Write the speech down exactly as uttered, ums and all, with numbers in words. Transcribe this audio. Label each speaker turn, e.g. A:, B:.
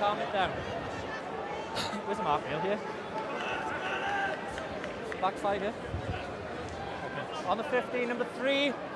A: calm it down. Where's the mark nail here? Back five here. Okay. On the fifteen, number three.